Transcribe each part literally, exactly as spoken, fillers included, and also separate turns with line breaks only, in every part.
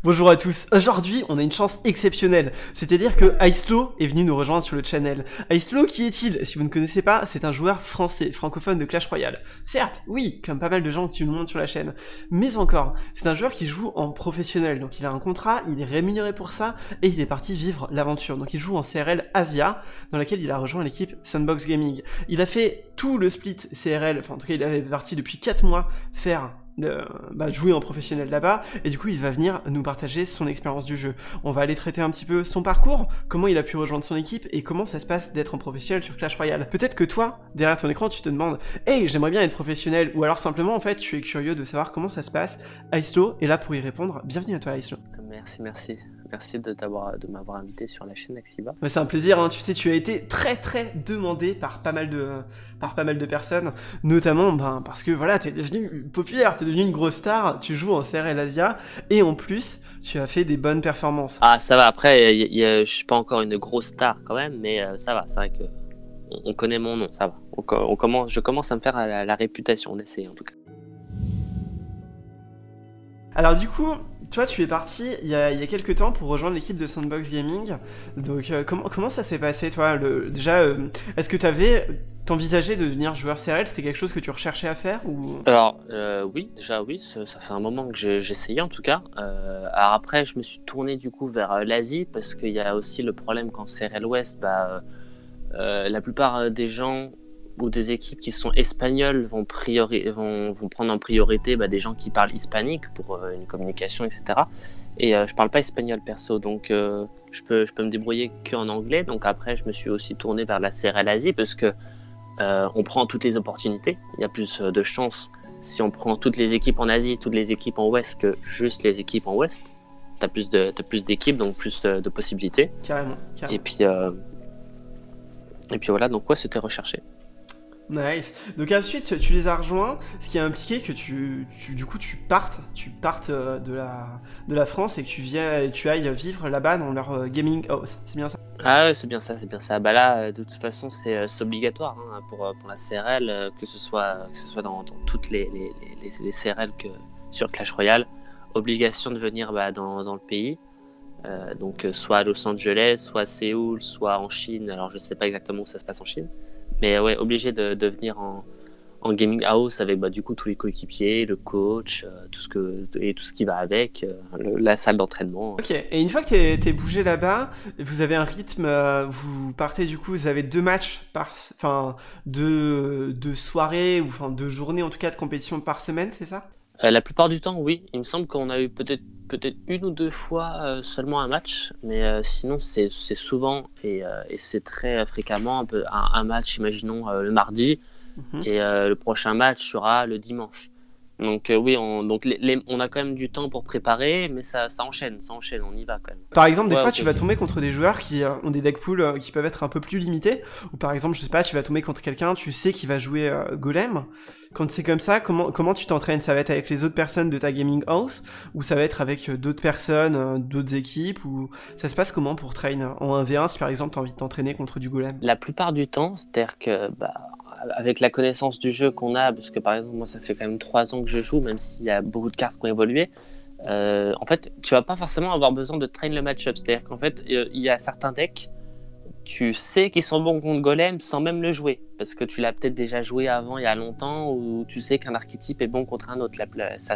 Bonjour à tous, aujourd'hui on a une chance exceptionnelle, c'est-à-dire que Icelo est venu nous rejoindre sur le channel. Icelo, qui est-il? Si vous ne connaissez pas, c'est un joueur français, francophone de Clash Royale. Certes, oui, comme pas mal de gens qui nous montrent sur la chaîne, mais encore, c'est un joueur qui joue en professionnel, donc il a un contrat, il est rémunéré pour ça, et il est parti vivre l'aventure. Donc il joue en C R L Asia, dans laquelle il a rejoint l'équipe Sandbox Gaming. Il a fait tout le split C R L, enfin en tout cas il avait parti depuis quatre mois faire... Le, bah, jouer en professionnel là-bas, et du coup il va venir nous partager son expérience du jeu. On va aller traiter un petit peu son parcours, comment il a pu rejoindre son équipe, et comment ça se passe d'être en professionnel sur Clash Royale. Peut-être que toi, derrière ton écran, tu te demandes « Hey, j'aimerais bien être professionnel », ou alors simplement, en fait, tu es curieux de savoir comment ça se passe. Icelo est là pour y répondre. Bienvenue à toi, Icelo.
Merci, merci. Merci de t'avoir, de m'avoir invité sur la chaîne Axiba.
Bah, c'est un plaisir, hein. Tu sais, tu as été très très demandé par pas mal de, par pas mal de personnes, notamment ben, parce que voilà, t'es devenu populaire, t'es devenu une grosse star, tu joues en C R L Asia, et en plus, tu as fait des bonnes performances.
Ah, ça va, après, y, y, je suis pas encore une grosse star quand même, mais euh, ça va, c'est vrai que on, on connaît mon nom, ça va. On, on commence, je commence à me faire la, la réputation, on essaie en tout cas.
Alors du coup, toi tu es parti il y a, il y a quelques temps pour rejoindre l'équipe de Sandbox Gaming, donc euh, comment, comment ça s'est passé toi le, Déjà, euh, est-ce que tu avais t'envisageais de devenir joueur C R L? C'était quelque chose que tu recherchais à faire ou...
Alors euh, oui, déjà oui, ça, ça fait un moment que j'ai essayé en tout cas. Euh, alors après je me suis tourné du coup vers euh, l'Asie parce qu'il y a aussi le problème qu'en C R L Ouest, bah, euh, la plupart des gens ou des équipes qui sont espagnoles vont, priori vont, vont prendre en priorité bah, des gens qui parlent hispanique pour euh, une communication, et cetera. Et euh, je parle pas espagnol perso, donc euh, je, peux, je peux me débrouiller qu'en anglais. Donc après, je me suis aussi tourné vers la C R L Asie parce que euh, on prend toutes les opportunités. Il y a plus de chances si on prend toutes les équipes en Asie, toutes les équipes en Ouest que juste les équipes en Ouest. T'as plus de, t'as plus d'équipes, donc plus de, de possibilités.
Carrément, carrément.
Et puis, euh, et puis voilà, donc ouais, c'était recherché.
Nice. Donc ensuite tu les as rejoints, ce qui a impliqué que tu, tu du coup tu partes, tu partes de la de la France et que tu viens, tu ailles vivre là-bas dans leur gaming house. C'est bien ça?
Ah ouais, c'est bien ça, c'est bien ça. Bah là, de toute façon, c'est obligatoire hein, pour pour la C R L, que ce soit que ce soit dans, dans toutes les les, les les C R L que sur Clash Royale, obligation de venir bah, dans dans le pays. Euh, donc soit à Los Angeles, soit à Séoul, soit en Chine. Alors je sais pas exactement où ça se passe en Chine. Mais ouais, obligé de, de venir en, en gaming house avec bah, du coup tous les coéquipiers, le coach, euh, tout ce que et tout ce qui va avec, euh, le, la salle d'entraînement.
Ok. Et une fois que t'es t'es bougé là-bas, vous avez un rythme, euh, vous partez du coup, vous avez deux matchs par, enfin deux deux soirées ou enfin deux journées en tout cas de compétition par semaine, c'est ça?
Euh, la plupart du temps, oui. Il me semble qu'on a eu peut-être peut-être une ou deux fois euh, seulement un match, mais euh, sinon c'est souvent et, euh, et c'est très fréquemment un, peu, un, un match, imaginons euh, le mardi, mm-hmm. et euh, le prochain match sera le dimanche. Donc euh, oui, on, donc les, les, on a quand même du temps pour préparer, mais ça, ça enchaîne, ça enchaîne, on y va quand même.
Par exemple, des
ouais,
fois,
okay,
tu vas
okay.
tomber contre des joueurs qui euh, ont des deck pools euh, qui peuvent être un peu plus limités, ou par exemple, je sais pas, tu vas tomber contre quelqu'un, tu sais qu'il va jouer euh, Golem. Quand c'est comme ça, comment, comment tu t'entraînes? Ça va être avec les autres personnes de ta gaming house, ou ça va être avec euh, d'autres personnes, euh, d'autres équipes, ou ça se passe comment pour train en un v un si par exemple tu as envie de t'entraîner contre du Golem?
La plupart du temps, c'est-à-dire que bah, avec la connaissance du jeu qu'on a, parce que par exemple moi ça fait quand même trois ans que je joue, même s'il y a beaucoup de cartes qui ont évolué, euh, en fait tu vas pas forcément avoir besoin de train le match-up, c'est-à-dire qu'en fait il y a certains decks, tu sais qu'ils sont bons contre Golem sans même le jouer, parce que tu l'as peut-être déjà joué avant il y a longtemps, ou tu sais qu'un archétype est bon contre un autre.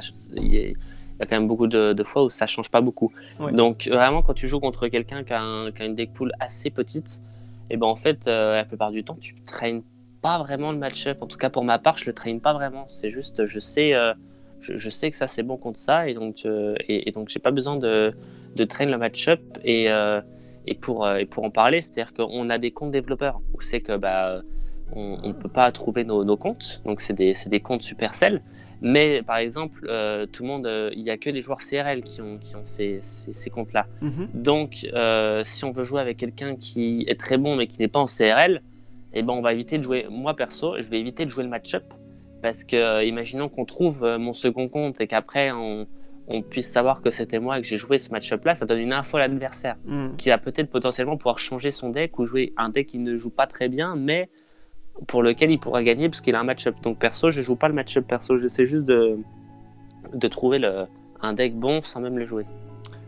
Il y a quand même beaucoup de, de fois où ça change pas beaucoup. Ouais. Donc vraiment quand tu joues contre quelqu'un qui, qui a une deck pool assez petite, et ben en fait euh, la plupart du temps tu traînes pas vraiment le match-up. En tout cas pour ma part je le traîne pas vraiment, c'est juste je sais euh, je, je sais que ça c'est bon contre ça, et donc euh, et, et donc j'ai pas besoin de de traîner le match-up. Et euh, et pour et pour en parler, c'est-à-dire qu'on a des comptes développeurs où c'est que bah on, on peut pas trouver nos, nos comptes, donc c'est des c'est des comptes Supercell. Mais par exemple, euh, tout le monde, il euh, y a que les joueurs C R L qui ont qui ont ces ces, ces comptes-là. Mm-hmm. Donc euh, si on veut jouer avec quelqu'un qui est très bon mais qui n'est pas en C R L, et ben on va éviter de jouer. Moi perso, je vais éviter de jouer le match-up parce que euh, imaginons qu'on trouve euh, mon second compte et qu'après on, on puisse savoir que c'était moi et que j'ai joué ce match-up là, ça donne une info à l'adversaire mm. qui va peut-être potentiellement pouvoir changer son deck ou jouer un deck qui ne joue pas très bien mais pour lequel il pourra gagner parce qu'il a un match-up. Donc perso, je joue pas le match-up perso, j'essaie juste de, de trouver le, un deck bon sans même le jouer.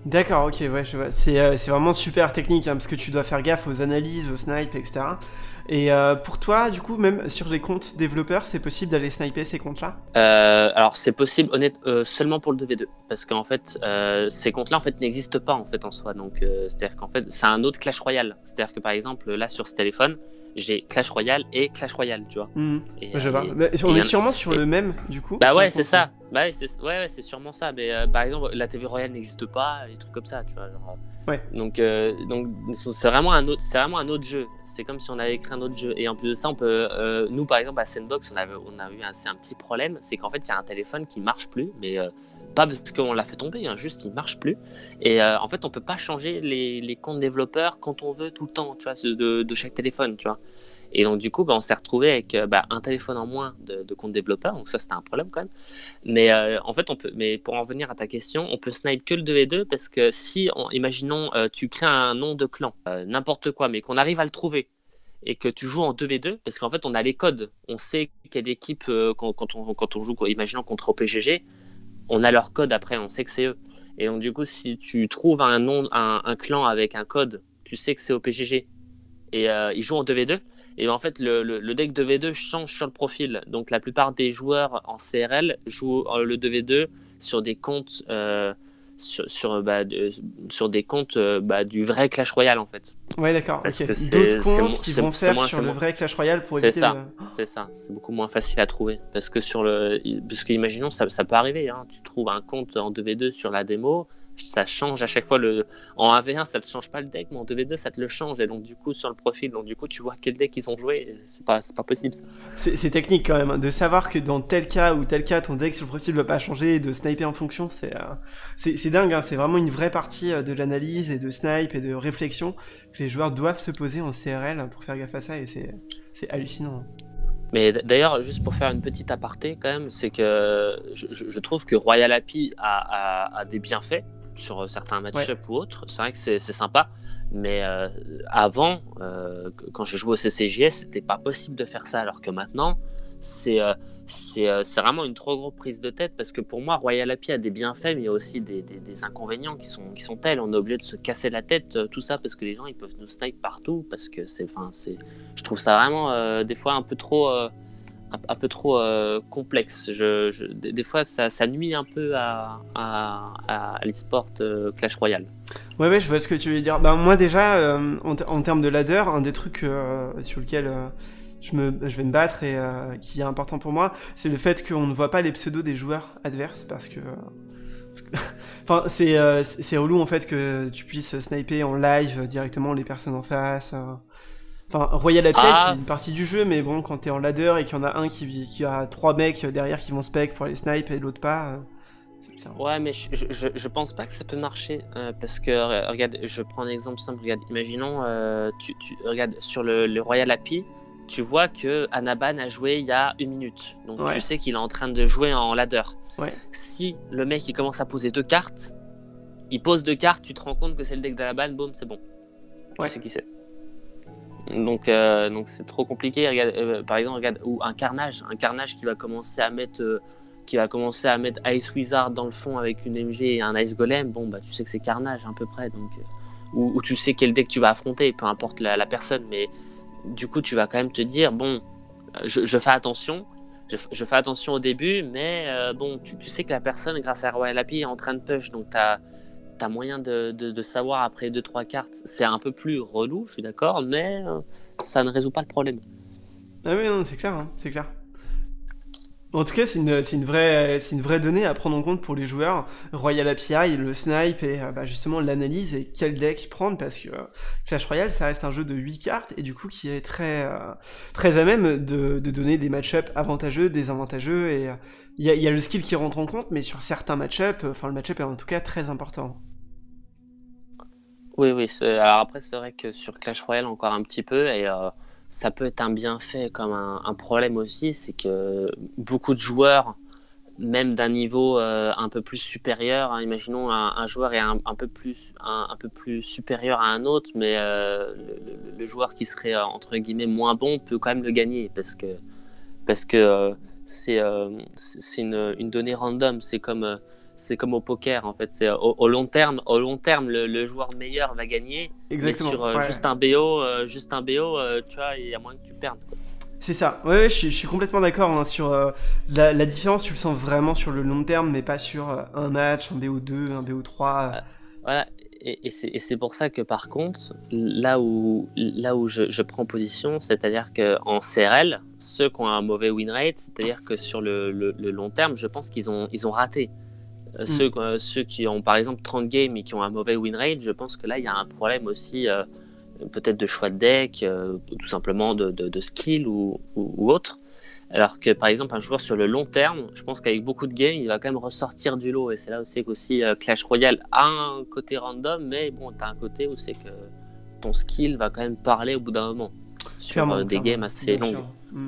D'accord, ok, ouais, je vois. C'est euh, c'est vraiment super technique, hein, parce que tu dois faire gaffe aux analyses, aux snipes, et cetera. Et euh, pour toi, du coup, même sur les comptes développeurs, c'est possible d'aller sniper ces comptes-là?
Euh, alors c'est possible honnête, euh, seulement pour le deux v deux parce qu'en fait euh, ces comptes-là en fait n'existent pas en fait en soi, donc euh, c'est-à-dire qu'en fait c'est un autre Clash Royale, c'est-à-dire que par exemple là sur ce téléphone j'ai Clash Royale et Clash Royale, tu vois.
Mmh.
Et,
Ouais, je
euh,
vois.
et-
Bah,
et
on
y
est
en a-
sûrement sur
et-
le même, du coup.
bah
sur le
ouais c'est
compte.
ça, bah ouais c'est ouais, ouais, c'est sûrement ça, mais euh, par exemple la T V Royale n'existe pas, des trucs comme ça, tu vois, genre,
Ouais.
donc, euh, donc c'est vraiment un autre, c'est vraiment un autre jeu. C'est comme si on avait écrit un autre jeu. Et en plus de ça, on peut, euh, nous par exemple à Sandbox, on avait, on a eu un, c'est un petit problème, c'est qu'en fait il y a un téléphone qui marche plus, mais euh, pas parce qu'on l'a fait tomber, hein, juste il marche plus. Et euh, en fait on peut pas changer les, les comptes développeurs quand on veut tout le temps, tu vois, de, de chaque téléphone, tu vois. Et donc du coup, bah, on s'est retrouvé avec euh, bah, un téléphone en moins de, de compte développeur, donc ça c'était un problème quand même. Mais euh, en fait, on peut. Mais pour en venir à ta question, on peut snipe que le deux v deux parce que si, on, imaginons, euh, tu crées un nom de clan, euh, n'importe quoi, mais qu'on arrive à le trouver et que tu joues en deux v deux, parce qu'en fait, on a les codes, on sait quelle équipe euh, quand, quand, on, quand on joue, quoi, imaginons contre O P G G, on a leur code après, on sait que c'est eux. Et donc du coup, si tu trouves un nom, un, un clan avec un code, tu sais que c'est O P G G et euh, ils jouent en deux v deux. Et en fait, le, le, le deck deux v deux change sur le profil. Donc, la plupart des joueurs en C R L jouent euh, le deux v deux sur des comptes, euh, sur, sur, bah, de, sur des comptes euh, bah, du vrai Clash Royale, en fait.
Ouais, d'accord,
Parce
ok.
que
D'autres
c'est, c'est,
comptes
mo-
qui
c'est,
vont
c'est
faire
moins,
sur
c'est
le
moins-
vrai Clash Royale pour
c'est
éviter
ça,
de...
c'est ça. C'est beaucoup moins facile à trouver. Parce que sur le, parce que imaginons, ça, ça peut arriver. Hein. Tu trouves un compte en deux v deux sur la démo, ça change à chaque fois le. En un v un, ça te change pas le deck, mais en deux v deux, ça te le change. Et donc du coup, sur le profil, donc du coup, tu vois quel deck ils ont joué. Et C'est pas, c'est pas possible ça.
C'est c'est technique quand même, hein, de savoir que dans tel cas ou tel cas, ton deck sur le profil ne va pas changer et de sniper en fonction, c'est euh, c'est c'est dingue, hein, c'est vraiment une vraie partie euh, de l'analyse et de snipe et de réflexion que les joueurs doivent se poser en C R L pour faire gaffe à ça et c'est c'est hallucinant.
Mais d- d'ailleurs, juste pour faire une petite aparté quand même, c'est que je, je- je trouve que Royal Happy a, a- a des bienfaits sur certains match-up ou autres. C'est vrai que c'est c'est sympa, mais euh, avant, euh, que- quand j'ai joué au C C J S, c'était pas possible de faire ça, alors que maintenant, c'est euh, c'est euh, c'est vraiment une trop grosse prise de tête parce que pour moi, Royal Happy a des bienfaits, mais il y a aussi des, des- des inconvénients qui sont, qui sont tels. On est obligé de se casser la tête, euh, tout ça, parce que les gens ils peuvent nous snipe partout, parce que c'est, enfin, c'est, je trouve ça vraiment euh, des fois un peu trop. euh, un, un peu trop euh, complexe. Je, je- des, des fois, ça, ça nuit un peu à, à, à l'e-sport euh, Clash Royale.
Ouais, ouais, je vois ce que tu veux dire. Ben, moi, déjà, euh, en, t- en termes de ladder, un des trucs euh, sur lequel euh, je, me, je vais me battre et euh, qui est important pour moi, c'est le fait qu'on ne voit pas les pseudos des joueurs adverses parce que. euh, parce que- Enfin, c'est euh, c'est c'est relou en fait que tu puisses sniper en live euh, directement les personnes en face. euh. Enfin, Royal Applied,
Ah,
c'est une partie du jeu, mais bon, quand t'es en ladder et qu'il y en a un qui, qui a trois mecs derrière qui vont spec pour les snipe et l'autre pas, euh, c'est c'est un-
ouais, mais je, je, je- je pense pas que ça peut marcher euh, parce que, euh, regarde, je prends un exemple simple. Regarde, imaginons, euh, tu, tu, regarde, sur le, le Royal Happy, tu vois que Anaban a joué il y a une minute. Donc
Ouais.
tu sais qu'il est en train de jouer en ladder.
Ouais.
Si le mec il commence à poser deux cartes, il pose deux cartes, tu te rends compte que c'est le deck d'Anaban, boum, c'est bon.
Ouais.
Tu sais qui c'est. Donc, euh, donc c'est trop compliqué. Regarde, euh, par exemple, regarde, ou un carnage, un carnage qui va commencer à mettre, euh, qui va commencer à mettre Ice Wizard dans le fond avec une M G et un Ice Golem. Bon, bah, tu sais que c'est carnage à peu près. Donc, euh, ou, ou tu sais quel deck tu vas affronter, peu importe la, la personne, mais du coup, tu vas quand même te dire, bon, je, je fais attention. Je, je fais attention au début, mais euh, bon, tu, tu sais que la personne, grâce à Royal Happy, est en train de push, donc t'as T'as moyen de, de, de savoir après deux trois cartes. C'est un peu plus relou, je suis d'accord, mais euh, ça ne résout pas le problème.
Ah oui, non, c'est clair, hein, c'est clair. En tout cas, c'est une, c'est une vraie, c'est une vraie donnée à prendre en compte pour les joueurs. Royal A P I, le snipe et euh, bah, justement l'analyse et quel deck prendre parce que euh, Clash Royale, ça reste un jeu de huit cartes et du coup qui est très, euh, très à même de, de donner des match-ups avantageux, désavantageux et euh, il y, a, y a le skill qui rentre en compte, mais sur certains match-ups, enfin le match-up est en tout cas très important.
Oui, oui. c'est- Alors après, c'est vrai que sur Clash Royale, encore un petit peu, et euh, ça peut être un bienfait comme un, un problème aussi, c'est que beaucoup de joueurs, même d'un niveau euh, un peu plus supérieur, hein, imaginons un, un joueur est un, un peu plus, un, un peu plus supérieur à un autre, mais euh, le, le- le joueur qui serait euh, entre guillemets moins bon peut quand même le gagner parce que parce que euh, c'est euh, c'est c'est une, une donnée random. C'est comme euh, c'est comme au poker en fait. C'est au, au long terme, au long terme, le, le joueur meilleur va gagner.
Exactement.
Mais sur euh,
ouais.
juste un B O, euh, juste un B O, euh, tu vois, il y a moins que tu perdes. Quoi.
C'est ça. Ouais, ouais je, suis, je suis complètement d'accord hein, sur euh, la, la différence. Tu le sens vraiment sur le long terme, mais pas sur euh, un match, un B O deux, un B O trois.
Euh, voilà. Et, et, c'est, et c'est pour ça que par contre, là où, là où je, je prends position, c'est-à-dire qu'en C R L, ceux qui ont un mauvais win rate, c'est-à-dire que sur le, le, le long terme, je pense qu'ils ont, ils ont raté. Euh, mm. ceux, euh, ceux qui ont par exemple trente games et qui ont un mauvais win rate, je pense que là, il y a un problème aussi, euh, peut-être de choix de deck, euh, tout simplement de, de, de skill ou, ou, ou autre. Alors que par exemple un joueur sur le long terme, je pense qu'avec beaucoup de games, il va quand même ressortir du lot. Et c'est là aussi qu'aussi euh, Clash Royale a un côté random, mais bon, t'as un côté où c'est que ton skill va quand même parler au bout d'un moment sur
clairement,
euh, des
clairement,
games assez longues. Mm.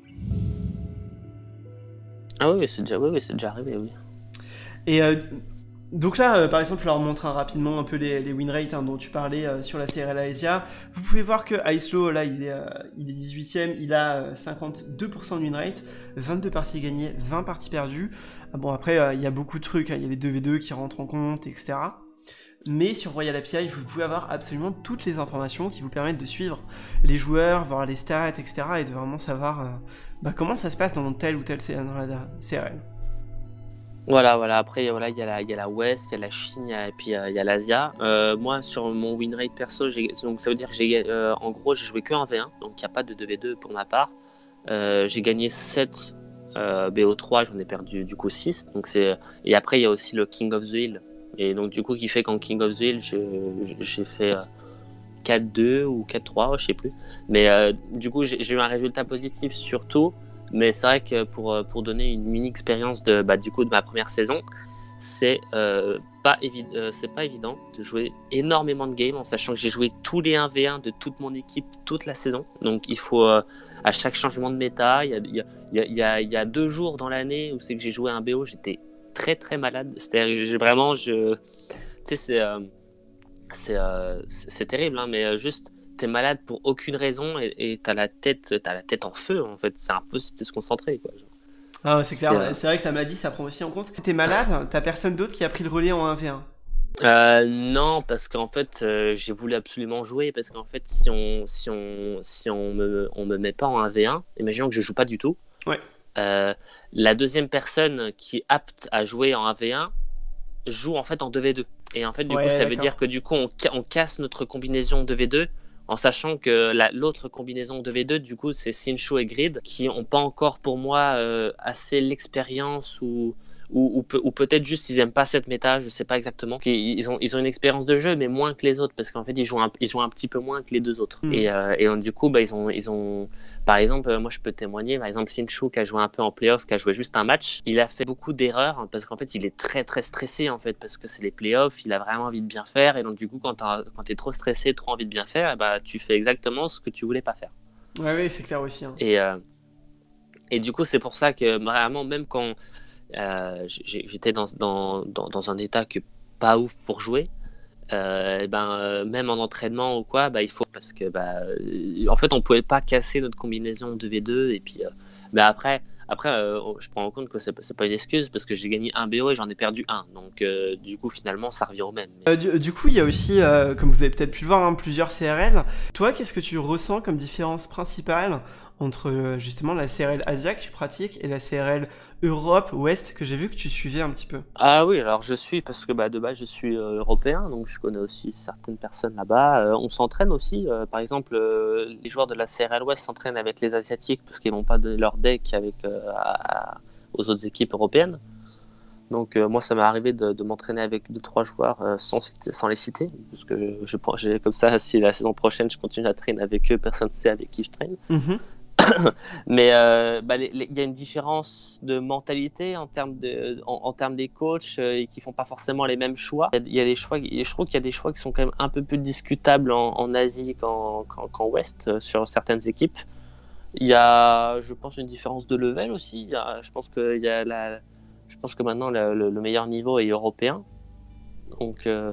Ah oui, c'est déjà, oui, oui, c'est déjà arrivé, oui.
Et euh, donc là, euh, par exemple, je leur montre hein, rapidement un peu les, les win rates hein, dont tu parlais euh, sur la C R L Asia. Vous pouvez voir que Icelo, là, il est, euh, il est dix-huitième, il a euh, cinquante-deux pour cent de win rate, vingt-deux parties gagnées, vingt parties perdues. Ah bon, après, euh, il y a beaucoup de trucs, hein, il y a les deux v deux qui rentrent en compte, et cetera. Mais sur Royal A P I, vous pouvez avoir absolument toutes les informations qui vous permettent de suivre les joueurs, voir les stats, et cetera. Et de vraiment savoir euh, bah, comment ça se passe dans telle ou telle C R L.
Voilà, voilà. Après, voilà, il y a la, il y a la West, il y a la Chine, il y a, et puis euh, il y a l'Asia. Euh, moi, sur mon win rate perso, j'ai, donc ça veut dire que j'ai, euh, en gros, j'ai joué que un v un, donc il n'y a pas de deux v deux pour ma part. Euh, j'ai gagné sept euh, B O trois, j'en ai perdu du coup six. Donc c'est, et après, il y a aussi le King of the Hill. Et donc, du coup, qui fait qu'en King of the Hill, je, j'ai fait euh, quatre deux ou quatre trois, je sais plus. Mais euh, du coup, j'ai, j'ai eu un résultat positif surtout. Mais c'est vrai que pour, pour donner une mini expérience de, bah, du coup, de ma première saison, c'est, euh, pas évi- euh, c'est pas évident de jouer énormément de games en sachant que j'ai joué tous les un v un de toute mon équipe toute la saison. Donc il faut, euh, à chaque changement de méta, il y a, il y a, il y a, il y a deux jours dans l'année où c'est que j'ai joué un B O, j'étais très très malade. C'est-à-dire j'ai vraiment, je, tu sais, c'est, euh, c'est, euh, c'est, c'est terrible, hein, mais juste... t'es malade pour aucune raison et, et t'as la tête t'as la tête en feu en fait, c'est impossible de se concentrer quoi.
Ah c'est, c'est clair, euh... c'est vrai que la maladie ça prend aussi en compte. T'es malade, t'as personne d'autre qui a pris le relais en un v un?
Euh, non, parce qu'en fait euh, j'ai voulu absolument jouer, parce qu'en fait si on si on si on me on me met pas en un v un, imaginons que je joue pas du tout,
ouais.
euh, la deuxième personne qui est apte à jouer en un v un joue en fait en deux v deux, et en fait du
ouais,
coup ça
d'accord.
veut dire que du coup on, on casse notre combinaison deux v deux, en sachant que la, l'autre combinaison deux v deux, du coup, c'est Sincho et Grid, qui n'ont pas encore, pour moi, euh, assez l'expérience, ou, ou, ou, peut, ou peut-être juste ils n'aiment pas cette méta, je ne sais pas exactement. Ils ont, ils ont une expérience de jeu, mais moins que les autres, parce qu'en fait, ils jouent un, ils jouent un petit peu moins que les deux autres. Mm. Et, euh, et donc, du coup, bah, ils, ont, ils ont... Par exemple, moi, je peux témoigner, par exemple, Sincho, qui a joué un peu en playoff, qui a joué juste un match, il a fait beaucoup d'erreurs, parce qu'en fait, il est très, très stressé, en fait, parce que c'est les playoffs, il a vraiment envie de bien faire, et donc, du coup, quand, quand tu es trop stressé, trop envie de bien faire, bah, tu fais exactement ce que tu voulais pas faire.
Ouais, oui, c'est clair aussi. Hein.
Et, euh, et du coup, c'est pour ça que, vraiment, même quand euh, j'étais dans, dans, dans, dans un état que pas ouf pour jouer, Euh, ben, euh, même en entraînement ou quoi, bah, il faut, parce que bah, euh, en fait on pouvait pas casser notre combinaison deux v deux, et puis euh, mais après, après euh, je prends en compte que c'est, c'est pas une excuse, parce que j'ai gagné un B O et j'en ai perdu un, donc euh, du coup finalement ça revient au même.
Euh, du, du coup il y a aussi, euh, comme vous avez peut-être pu le voir, hein, plusieurs C R L. Toi, qu'est-ce que tu ressens comme différence principale entre justement la C R L Asia que tu pratiques et la C R L Europe Ouest que j'ai vu que tu suivais un petit peu?
Ah oui, alors je suis, parce que bah, de base je suis euh, européen, donc je connais aussi certaines personnes là-bas. Euh, on s'entraîne aussi, euh, par exemple euh, les joueurs de la C R L Ouest s'entraînent avec les Asiatiques parce qu'ils n'ont pas de leur deck avec, euh, à, à, aux autres équipes européennes. Donc euh, moi ça m'est arrivé de, de m'entraîner avec deux trois joueurs euh, sans, citer, sans les citer, parce que je, je, j'ai, comme ça, si la saison prochaine je continue à traîner avec eux, personne ne sait avec qui je traîne. Mm-hmm. Mais euh, bah, il y a une différence de mentalité en termes de, en, en termes des coachs euh, et qui font pas forcément les mêmes choix. Il y, y a des choix, je trouve qu'il y a des choix qui sont quand même un peu plus discutables en, en Asie qu'en, qu'en, qu'en Ouest euh, sur certaines équipes. Il y a, je pense, une différence de level aussi. Il y a, je pense que il y a la, je pense que maintenant le, le, le meilleur niveau est européen. Donc euh,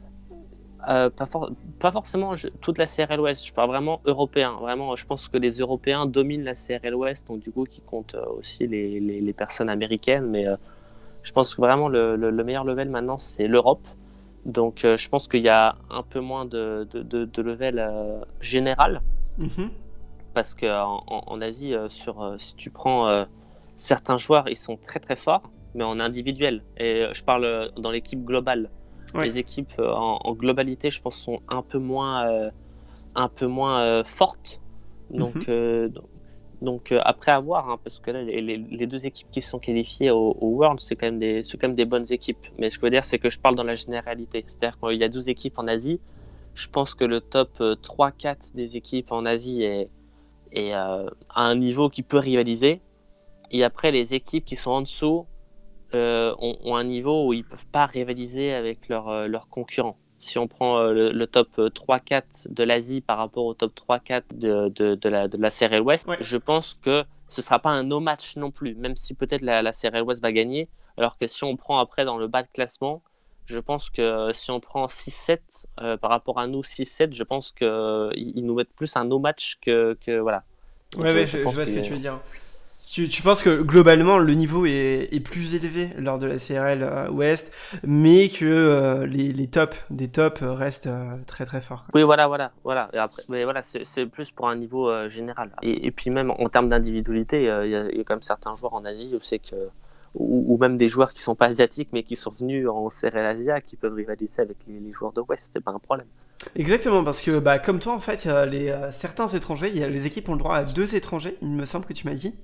Euh, pas, for- pas forcément je, toute la C R L Ouest, je parle vraiment européen. Vraiment, je pense que les Européens dominent la C R L Ouest, donc du coup qui compte euh, aussi les, les, les personnes américaines, mais euh, Je pense que vraiment le, le, le meilleur level maintenant, c'est l'Europe. Donc euh, je pense qu'il y a un peu moins de, de, de, de level euh, général.
Mhm.
Parce qu'en en, en Asie, euh, sur, euh, si tu prends euh, certains joueurs, ils sont très très forts, mais en individuel. Et euh, je parle euh, dans l'équipe globale.
Ouais.
Les équipes euh, en, en globalité, je pense, sont un peu moins, euh, un peu moins euh, fortes. Donc,
Mhm.
euh, donc euh, après avoir, hein, parce que là, les, les, les deux équipes qui sont qualifiées au, au World, c'est quand, même des, c'est quand même des bonnes équipes. Mais ce que je veux dire, c'est que je parle dans la généralité. C'est-à-dire qu'il y a douze équipes en Asie. Je pense que le top trois quatre des équipes en Asie est, est euh, à un niveau qui peut rivaliser. Et après, les équipes qui sont en dessous euh, ont, ont un niveau où ils ne peuvent pas rivaliser avec leurs euh, leurs concurrents. Si on prend euh, le, le top trois quatre de l'Asie par rapport au top trois quatre de, de, de, la, de la C R L West,
Ouais.
je pense que ce ne sera pas un no match non plus, même si peut-être la, la C R L West va gagner. Alors que si on prend après dans le bas de classement, je pense que si on prend six sept euh, par rapport à nous, six sept, je pense qu'ils euh, nous mettent plus un no match que, que voilà.
Ouais,
Je,
ouais,
je
je, je
pense
vois
que...
ce que tu veux dire. Tu, tu penses que globalement le niveau est, est plus élevé lors de la C R L euh, Ouest, mais que euh, les, les tops des tops restent euh, très très forts, quoi.
Oui, voilà, voilà, voilà. Et après, mais voilà, c'est, c'est plus pour un niveau euh, général. Et, et puis même en termes d'individualité, il euh, y, a, y a quand même certains joueurs en Asie où c'est que, ou, ou même des joueurs qui sont pas asiatiques mais qui sont venus en C R L Asia qui peuvent rivaliser avec les, les joueurs de Ouest. C'est pas un problème.
Exactement, parce que bah, comme toi en fait, il y a les, euh, certains étrangers, il y a, les équipes ont le droit à deux étrangers, il me semble que tu m'as dit.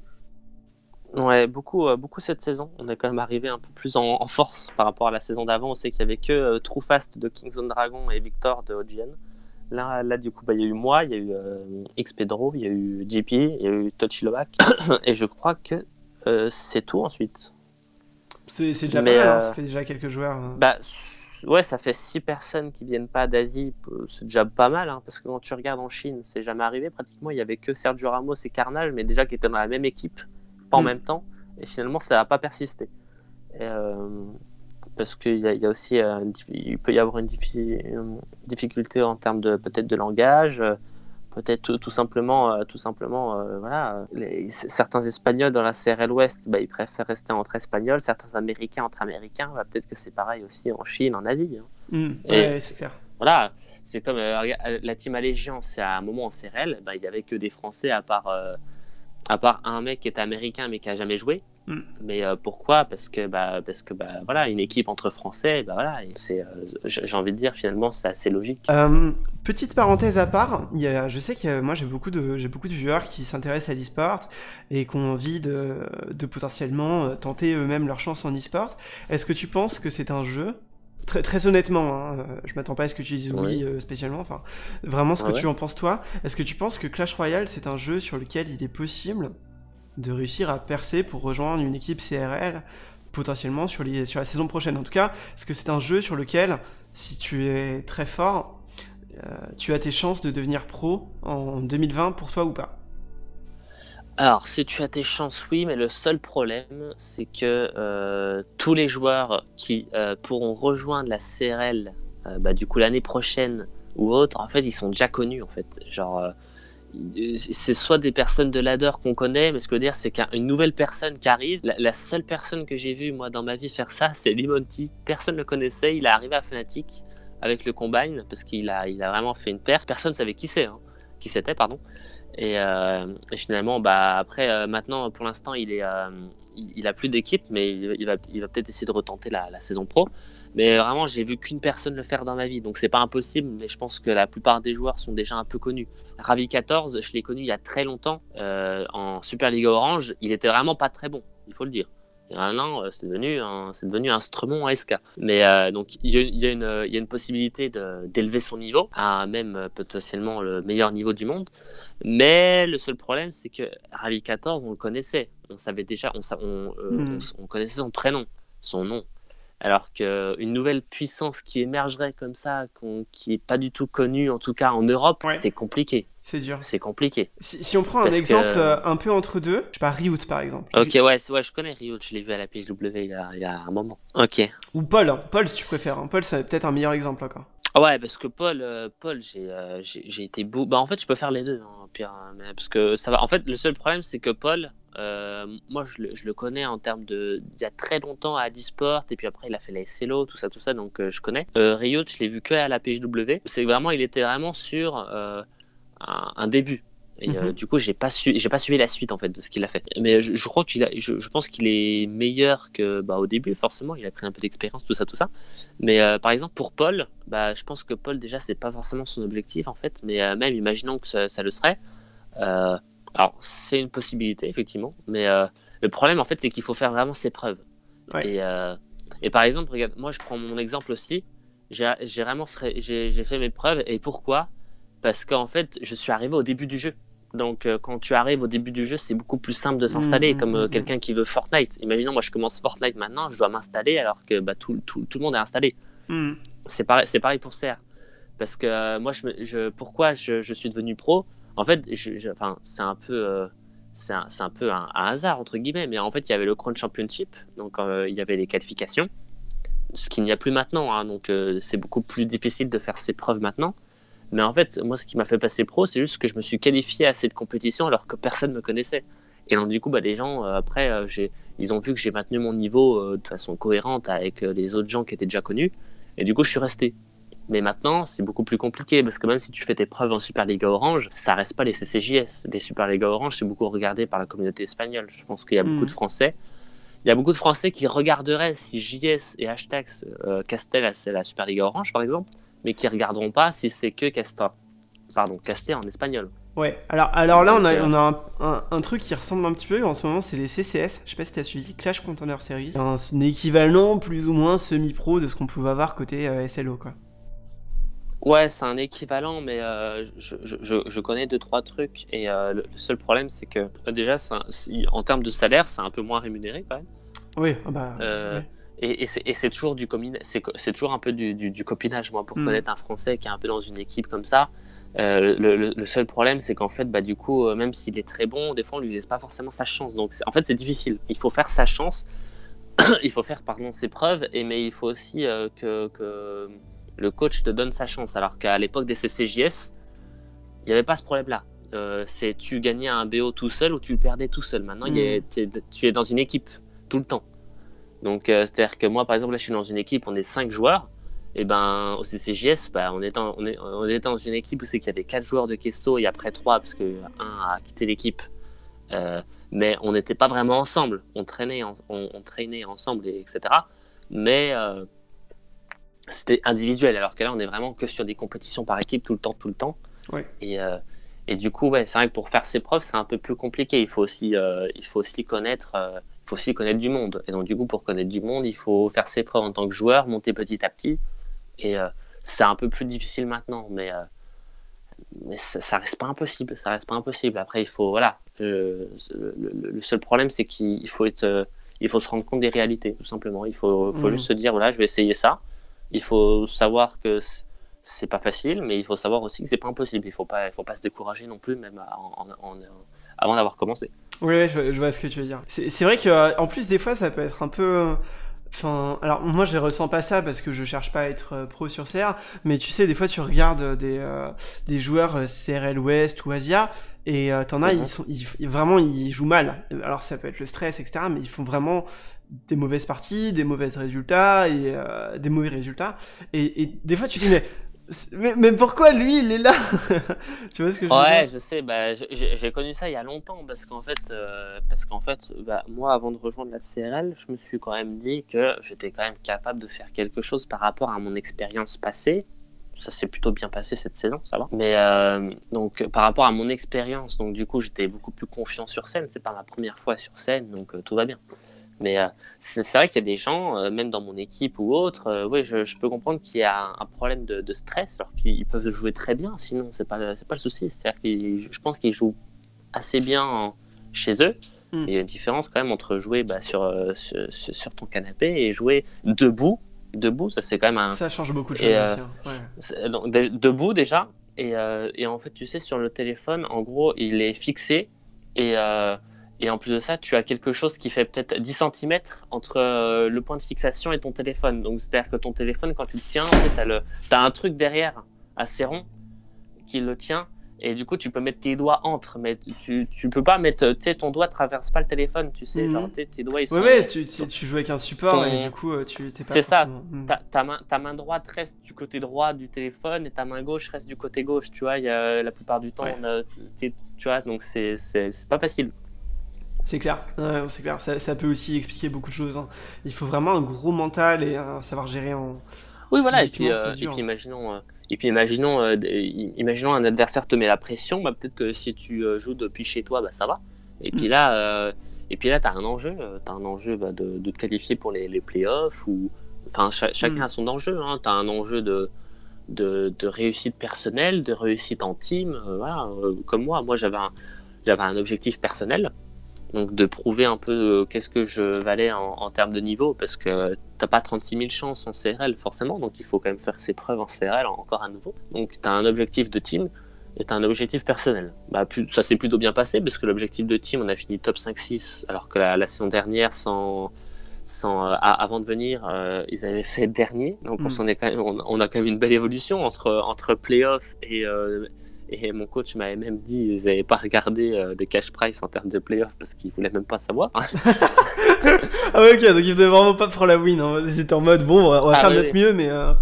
Ouais, beaucoup, euh, beaucoup cette saison. On est quand même arrivé un peu plus en, en force par rapport à la saison d'avant. On sait qu'il y avait que euh, True Fast de King's Own Dragon et Victor de O G N. Là, là, du coup, bah, il y a eu moi, il y a eu euh, Xpedro, il y a eu J P, il y a eu Tochilovac. Et je crois que euh, c'est tout ensuite.
C'est, c'est déjà pas
Mais
mal, hein,
euh,
ça fait déjà quelques joueurs. hein.
bah, ouais, ça fait six personnes qui viennent pas d'Asie. C'est déjà pas mal, hein, parce que quand tu regardes en Chine, c'est jamais arrivé pratiquement. Il y avait que Sergio Ramos et Carnage, mais déjà qui étaient dans la même équipe, pas en
Hmm.
même temps. Et finalement, ça n'a pas persisté. Et, euh, parce qu'il y, y a aussi, euh, il peut y avoir une, diffi une difficulté en termes de peut-être de langage, euh, peut-être tout, tout simplement, euh, tout simplement, euh, voilà, les, certains Espagnols dans la C R L Ouest, bah, ils préfèrent rester entre Espagnols, certains Américains entre Américains, bah, peut-être que c'est pareil aussi en Chine, en Asie. Hein.
Hmm.
Et
Ouais, c'est clair.
voilà, c'est comme euh, la Team Allégiance, c'est à un moment en C R L, bah, il y avait que des Français à part, euh, à part un mec qui était américain mais qui a jamais joué.
Hmm.
Mais euh, pourquoi? Parce que bah parce que bah voilà, une équipe entre Français, bah voilà, et c'est euh, j'ai envie de dire finalement c'est assez logique.
Euh, petite parenthèse à part, il y a, je sais que moi j'ai beaucoup de j'ai beaucoup de viewers qui s'intéressent à l'e-sport et qui ont envie de, de potentiellement euh, tenter eux-mêmes leur chance en e-sport. Est-ce que tu penses que c'est un jeu très, très honnêtement, hein, euh, je m'attends pas à ce que tu dises oui
Oui.
euh, spécialement, enfin vraiment ce
Ah
que
ouais.
tu en penses toi. Est-ce que tu penses que Clash Royale c'est un jeu sur lequel il est possible de réussir à percer pour rejoindre une équipe C R L potentiellement sur, les, sur la saison prochaine? En tout cas, est-ce que c'est un jeu sur lequel, si tu es très fort, euh, tu as tes chances de devenir pro en deux mille vingt pour toi ou pas?
Alors si tu as tes chances, oui, mais le seul problème c'est que euh, tous les joueurs qui euh, pourront rejoindre la C R L, euh, bah, du coup l'année prochaine ou autre, en fait ils sont déjà connus en fait, genre euh, c'est soit des personnes de ladder qu'on connaît, mais ce que je veux dire, c'est qu'une nouvelle personne qui arrive, la, la seule personne que j'ai vue, moi, dans ma vie faire ça, c'est Limonty. Personne ne le connaissait, il est arrivé à Fnatic avec le Combine, parce qu'il a, il a vraiment fait une perf. Personne ne savait qui c'est, hein, qui c'était, pardon. Et, euh, et finalement, bah, après, euh, maintenant, pour l'instant, il, est, euh, il, il a plus d'équipe, mais il, il va, il va peut-être essayer de retenter la, la saison pro. Mais vraiment, j'ai vu qu'une personne le faire dans ma vie, donc c'est pas impossible, mais je pense que la plupart des joueurs sont déjà un peu connus. Ravi quatorze, je l'ai connu il y a très longtemps, euh, en Super League Orange, il était vraiment pas très bon, il faut le dire. Et maintenant, c'est devenu un, c'est devenu un Stremon A S K. Mais euh, donc, il y, y, y a une possibilité de, d'élever son niveau à même euh, potentiellement le meilleur niveau du monde. Mais le seul problème, c'est que Ravi quatorze, on le connaissait. On savait déjà, on, on, euh,
Hmm.
on, on connaissait son prénom, son nom. Alors qu'une nouvelle puissance qui émergerait comme ça, qu'on, qui n'est pas du tout connue, en tout cas en Europe,
Ouais.
c'est compliqué.
C'est dur.
C'est compliqué.
Si, si on prend un
Parce
exemple
que...
euh, un peu entre deux, je sais pas, Riot par exemple.
Ok, ouais, c'est- ouais, je connais Riot, je l'ai vu à la P H W il y a, il y a un moment. Ok.
Ou Paul, hein. Paul si tu préfères. hein. Paul, c'est peut-être un meilleur exemple encore.
Ah ouais, parce que Paul, euh, Paul, j'ai, euh, j'ai, j'ai été beau. Bah en fait, je peux faire les deux, hein, pire, hein, mais parce que ça va. En fait, le seul problème, c'est que Paul, euh, moi je le, je le connais en termes de il y a très longtemps à Adisport et puis après il a fait la S L O, tout ça, tout ça, donc euh, je connais. Euh, Riot, je l'ai vu que à la P J W. C'est vraiment, il était vraiment sur euh, un, un début. Et euh,
Mhm.
du coup, j'ai pas su, j'ai pas suivi la suite en fait de ce qu'il a fait. Mais je, je crois qu'il a, je, je pense qu'il est meilleur que bah, au début. Forcément, il a pris un peu d'expérience, tout ça, tout ça. Mais euh, par exemple pour Paul, bah, je pense que Paul déjà c'est pas forcément son objectif en fait. Mais euh, même imaginons que ça, ça le serait. Euh, alors c'est une possibilité effectivement. Mais euh, le problème en fait c'est qu'il faut faire vraiment ses preuves.
Ouais.
Et, euh, et par exemple, regarde, moi je prends mon exemple aussi. J'ai, j'ai vraiment fait, j'ai, j'ai fait mes preuves. Et pourquoi? Parce qu'en fait, je suis arrivé au début du jeu. Donc, euh, quand tu arrives au début du jeu, c'est beaucoup plus simple de
Mhm,
s'installer, comme euh,
mhm,
quelqu'un qui veut Fortnite. Imaginons, moi, je commence Fortnite maintenant, je dois m'installer alors que bah, tout, tout, tout le monde est installé.
mhm.
C'est pareil, c'est pareil pour C R. Parce que euh, moi, je, me- je, pourquoi je, je suis devenu pro? En fait, je, je- enfin, c'est un peu, euh, c'est un, c'est un peu un, un hasard entre guillemets. Mais en fait, il y avait le Crown Championship, donc euh, il y avait les qualifications, ce qu'il n'y a plus maintenant. Hein, donc, euh, c'est beaucoup plus difficile de faire ses preuves maintenant. Mais en fait, moi, ce qui m'a fait passer pro, c'est juste que je me suis qualifié à cette compétition alors que personne ne me connaissait. Et donc, du coup, bah, les gens, euh, après, euh, j'ai, ils ont vu que j'ai maintenu mon niveau euh, de façon cohérente avec euh, les autres gens qui étaient déjà connus. Et du coup, je suis resté. Mais maintenant, c'est beaucoup plus compliqué parce que même si tu fais tes preuves en Superliga Orange, ça reste pas les C C J S. Les Superliga Orange, c'est beaucoup regardé par la communauté espagnole. Je pense qu'il y a beaucoup de
Mhm.
Français. Il y a beaucoup de Français qui regarderaient si J S et Hashtags euh, castaient la, la Superliga Orange, par exemple, mais qui regarderont pas si c'est que Casta. Pardon, casté en espagnol.
Ouais, alors, alors là on
Donc,
a,
euh,
on a un, un- un truc qui ressemble un petit peu en ce moment, c'est les C C S. Je sais pas si t'as suivi, Clash Contender Series. C'est un, un équivalent plus ou moins semi-pro de ce qu'on pouvait avoir côté euh, S L O quoi.
ouais, c'est un équivalent, mais euh, je, je, je, je connais deux, trois trucs. Et euh, le, le seul problème, c'est que euh, déjà, c'est un- c'est- en termes de salaire, c'est un peu moins rémunéré quand même.
Oui, ah bah
Euh,
ouais.
et et c'est et c'est toujours du combina- c'est co- c'est toujours un peu du, du, du copinage. Moi, pour
Mhm.
connaître un Français qui est un peu dans une équipe comme ça, euh, le, le, le seul problème, c'est qu'en fait, bah, du coup, euh, même s'il est très bon, des fois, on lui laisse pas forcément sa chance. Donc, c'est- en fait, c'est difficile. Il faut faire sa chance, il faut faire, pardon, ses preuves, et, mais il faut aussi euh, que, que le coach te donne sa chance. Alors qu'à l'époque des C C J S, il n'y avait pas ce problème-là. Euh, c'est tu gagnais un B O tout seul ou tu le perdais tout seul. Maintenant, il y a-
Mhm.
tu es tu es dans une équipe tout le temps. Donc, euh, c'est-à-dire que moi, par exemple, là, je suis dans une équipe, on est cinq joueurs. Et ben, au C C J S, bah, on, est dans, on, est, on est dans une équipe où c'est qu'il y avait quatre joueurs de Questo et après trois, parce que un a quitté l'équipe. Euh, mais on n'était pas vraiment ensemble. On traînait, en- on, on traînait ensemble, et, etc. Mais euh, c'était individuel. Alors que là, on est vraiment que sur des compétitions par équipe tout le temps, tout le temps.
Ouais.
Et, euh, et du coup, ouais, c'est vrai que pour faire ses preuves, c'est un peu plus compliqué. Il faut aussi, euh, il faut aussi connaître, euh, il faut aussi connaître du monde. Et donc, du coup, pour connaître du monde, il faut faire ses preuves en tant que joueur, monter petit à petit. Et euh, c'est un peu plus difficile maintenant, mais, euh, mais ça, ça reste pas impossible. Ça reste pas impossible. Après, il faut, voilà. euh, le, le- le seul problème, c'est qu'il faut être, euh, il faut se rendre compte des réalités, tout simplement. Il faut, faut juste
Mhm.
se dire, voilà, je vais essayer ça. Il faut savoir que c- c'est pas facile, mais il faut savoir aussi que c'est pas impossible. Il faut pas, il faut pas se décourager non plus, même en- en- en- avant d'avoir commencé.
Ouais, ouais, je, je vois ce que tu veux dire. C'est c'est vrai que euh, en plus des fois ça peut être un peu. euh, Enfin, alors moi je ressens pas ça parce que je cherche pas à être euh, pro sur C R, mais tu sais des fois tu regardes euh, des euh, des joueurs euh, C R L West ou Asia et euh, t'en as ils
Mhm.
sont ils, ils- vraiment ils jouent mal. Alors ça peut être le stress et cetera, mais ils font vraiment des mauvaises parties, des mauvais résultats et euh, des mauvais résultats et, et des fois tu te dis mais mais, mais pourquoi lui il est là? Tu vois ce que je veux dire?
Ouais, je sais, bah, j- j'ai j'ai connu ça il y a longtemps parce qu'en fait, euh, parce qu'en fait bah, moi, avant de rejoindre la C R L, je me suis quand même dit que j'étais quand même capable de faire quelque chose par rapport à mon expérience passée. Ça s'est plutôt bien passé cette saison, ça va. Mais euh, donc, par rapport à mon expérience, donc du coup, j'étais beaucoup plus confiant sur scène. C'est pas ma première fois sur scène, donc euh, tout va bien. Mais euh, c'est c'est vrai qu'il y a des gens, euh, même dans mon équipe ou autre, euh, oui, je, je peux comprendre qu'il y a un, un problème de, de stress, alors qu'ils peuvent jouer très bien, sinon c'est pas, le- c'est pas le souci. C'est-à-dire que je pense qu'ils jouent assez bien en- chez eux.
Hmm.
Il y a une différence quand même entre jouer bah, sur, euh, sur, sur ton canapé et jouer debout. Debout, ça c'est quand même un.
Ça change beaucoup de choses
Et, euh,
aussi. Hein. Ouais.
c'est- donc, dé- debout déjà. Et, euh, et en fait, tu sais, sur le téléphone, en gros, il est fixé. Et, euh, et en plus de ça, tu as quelque chose qui fait peut-être dix centimètres entre euh, le point de fixation et ton téléphone. Donc, c'est-à-dire que ton téléphone, quand tu le tiens, en fait, tu as un truc derrière assez rond qui le tient. Et du coup, tu peux mettre tes doigts entre, mais tu, tu peux pas mettre, tu sais, ton doigt traverse pas le téléphone, tu sais,
Mhm.
genre, tes doigts, ils sont...
Ouais, ouais, tu, tu, tu joues avec un support
ton...
et du coup, tu t'es pas
C'est ça,
forcément...
ta, ta, main, ta main droite reste du côté droit du téléphone et ta main gauche reste du côté gauche, tu vois, y a, la plupart du temps,
Ouais.
on a, tu vois, donc c'est pas facile.
C'est clair, ouais, c'est clair. Ça, ça peut aussi expliquer beaucoup de choses, hein. Il faut vraiment un gros mental et un savoir gérer en...
Oui, voilà, et puis,
physiquement,
euh,
c'est
et
dur.
puis imaginons... Euh, Et puis imaginons, euh, imaginons un adversaire te met la pression, bah, peut-être que si tu euh, joues depuis chez toi, bah, ça va. Et puis
Mm.
là, euh, et puis là, t'as un enjeu, euh, t'as un enjeu bah, de, de te qualifier pour les, les playoffs ou, enfin, cha chacun
Mm.
a son enjeu. Hein. T'as un enjeu de, de, de réussite personnelle, de réussite en team. Euh, voilà, euh, comme moi, moi j'avais un, j'avais un objectif personnel. Donc de prouver un peu euh, qu'est-ce que je valais en, en termes de niveau, parce que t'as pas trente-six mille chances en C R L forcément, donc il faut quand même faire ses preuves en C R L encore à nouveau. Donc t'as un objectif de team et t'as un objectif personnel. Bah, plus, ça s'est plutôt bien passé, parce que l'objectif de team, on a fini top cinq six, alors que la, la saison dernière, sans, sans, euh, avant de venir, euh, ils avaient fait dernier, donc
Mm.
on, s'en est quand même, on, on a quand même une belle évolution entre, entre playoff et... Euh, Et mon coach m'avait même dit qu'ils n'avaient pas regardé euh, le cash price en termes de playoff parce qu'ils ne voulaient même pas savoir.
Ah ouais, ok, donc il venait vraiment pas pour la win, hein. Ils étaient en mode, bon, on va, on va
Ah
faire
oui,
de notre
oui.
mieux, mais... Euh...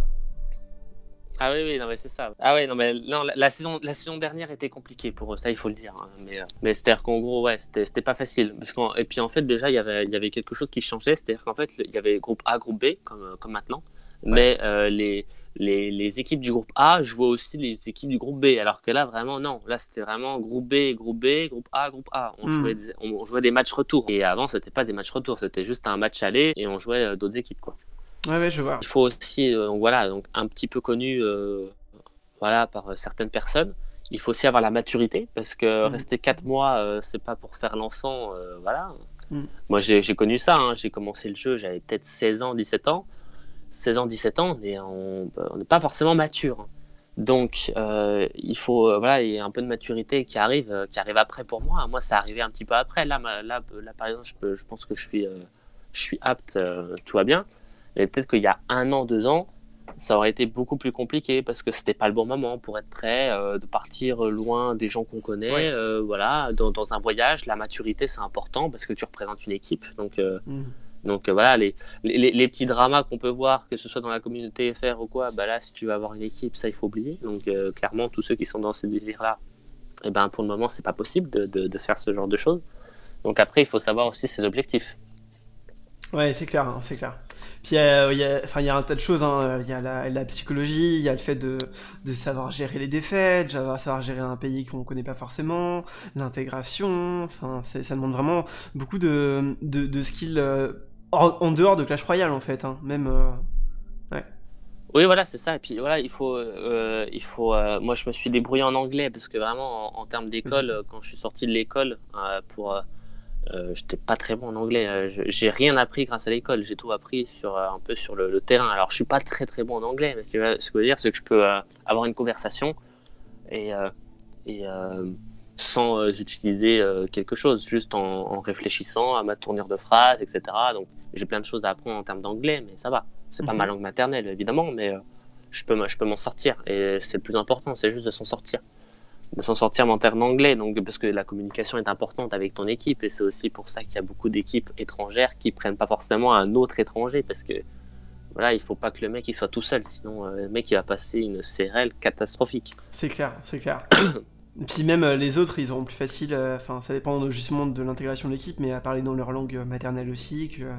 Ah oui, oui, non, mais c'est ça. Ah oui, non, mais non, la, la, saison, la saison dernière était compliquée pour eux, ça il faut le dire. Hein. Mais, euh, mais c'est-à-dire qu'en gros, ouais, c'était pas facile. Parce qu et puis en fait, déjà, il y avait, y avait quelque chose qui changeait, c'est-à-dire qu'en fait, il y avait groupe A, groupe B, comme, comme maintenant. Ouais. Mais euh, les, les, les équipes du groupe A jouaient aussi les équipes du groupe B. Alors que là, vraiment, non. Là, c'était vraiment groupe B, groupe B, groupe A, groupe A. On, mm. jouait, des, on jouait des matchs retour. Et avant, c'était pas des matchs retour, c'était juste un match aller et on jouait euh, d'autres équipes, quoi.
Ouais, ouais, je vois.
Il faut aussi, euh, donc, voilà, donc un petit peu connu euh, voilà, par euh, certaines personnes. Il faut aussi avoir la maturité, parce que mmh. rester quatre mois, euh, c'est pas pour faire l'enfant, euh, voilà. Mmh. Moi, j'ai connu ça, hein. J'ai commencé le jeu, j'avais peut-être seize ans, dix-sept ans. seize ans, dix-sept ans, on n'est pas forcément mature. Donc, euh, il faut, euh, voilà, il y a un peu de maturité qui arrive, euh, qui arrive après pour moi. Moi, ça arrivait un petit peu après. Là, là, là, là par exemple, je, peux, je pense que je suis, euh, je suis apte, euh, tout va bien. Mais peut-être qu'il y a un an, deux ans, ça aurait été beaucoup plus compliqué parce que c'était pas le bon moment pour être prêt, euh, de partir loin des gens qu'on connaît. Ouais. Euh, voilà, dans, dans un voyage, la maturité c'est important parce que tu représentes une équipe. Donc, euh, mmh. donc euh, voilà, les, les, les petits dramas qu'on peut voir, que ce soit dans la communauté F R ou quoi, bah là, si tu veux avoir une équipe, ça il faut oublier. Donc euh, clairement, tous ceux qui sont dans ces délires-là, eh ben, pour le moment, c'est pas possible de, de, de faire ce genre de choses. Donc après, il faut savoir aussi ses objectifs.
Ouais, c'est clair, hein, c'est clair. Puis il euh, y, a, y a un tas de choses, hein. Il y a la, la psychologie, il y a le fait de, de savoir gérer les défaites, de savoir gérer un pays qu'on connaît pas forcément, l'intégration, enfin ça demande vraiment beaucoup de, de, de skills euh, en, en dehors de Clash Royale en fait, hein. Même... Euh, ouais.
Oui, voilà, c'est ça. Et puis voilà, il faut, euh, il faut. Euh, moi, je me suis débrouillé en anglais parce que vraiment, en, en termes d'école, oui. Quand je suis sorti de l'école euh, pour... Euh, Euh, j'étais pas très bon en anglais, euh, j'ai rien appris grâce à l'école, j'ai tout appris sur, euh, un peu sur le, le terrain. Alors je suis pas très très bon en anglais, mais ce que je veux dire c'est que je peux euh, avoir une conversation et, euh, et euh, sans euh, utiliser euh, quelque chose, juste en, en réfléchissant à ma tournure de phrase, et cetera. Donc j'ai plein de choses à apprendre en termes d'anglais, mais ça va. C'est pas mm-hmm. ma langue maternelle évidemment, mais euh, je peux, je peux m'en sortir et c'est le plus important, c'est juste de s'en sortir. de s'en sortir en termes d'anglais, donc parce que la communication est importante avec ton équipe et c'est aussi pour ça qu'il y a beaucoup d'équipes étrangères qui prennent pas forcément un autre étranger parce que voilà, il faut pas que le mec il soit tout seul, sinon euh, le mec il va passer une C R L catastrophique.
C'est clair, c'est clair. Et puis même euh, les autres, ils auront plus facile, enfin euh, ça dépend justement de l'intégration de l'équipe, mais à parler dans leur langue maternelle aussi. Que...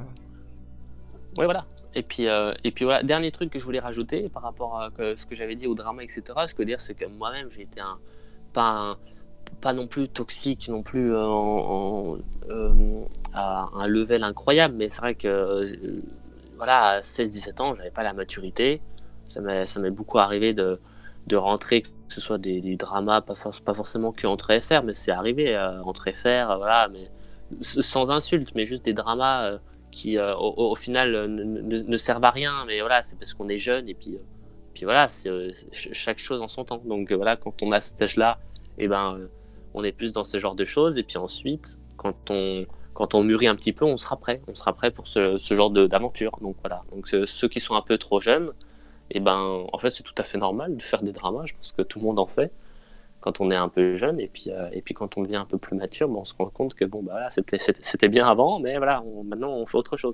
Oui, voilà. Et puis, euh, et puis voilà, dernier truc que je voulais rajouter par rapport à que, ce que j'avais dit au drama, et cetera. Ce que je veux dire, c'est que moi-même j'ai été un Pas, un, pas non plus toxique, non plus euh, en, en, euh, à un level incroyable, mais c'est vrai que euh, voilà, à seize dix-sept ans, j'avais pas la maturité. Ça m'est beaucoup arrivé de, de rentrer, que ce soit des, des dramas, pas, for pas forcément que entre F R, mais c'est arrivé euh, entre F R, euh, voilà, mais sans insulte, mais juste des dramas euh, qui euh, au, au final euh, ne, ne, ne servent à rien, mais voilà, c'est parce qu'on est jeune et puis. Euh, Puis voilà, c'est euh, chaque chose en son temps. Donc euh, voilà, quand on a cet âge-là, eh ben, euh, on est plus dans ce genre de choses. Et puis ensuite, quand on, quand on mûrit un petit peu, on sera prêt. On sera prêt pour ce, ce genre d'aventure. Donc voilà. Donc euh, ceux qui sont un peu trop jeunes, eh ben, en fait, c'est tout à fait normal de faire des dramas. Je pense que tout le monde en fait. quand on est un peu jeune, et puis, euh, et puis quand on devient un peu plus mature, bah, on se rend compte que bon, bah, voilà, c'était, c'était, c'était bien avant, mais voilà, on, maintenant on fait autre chose.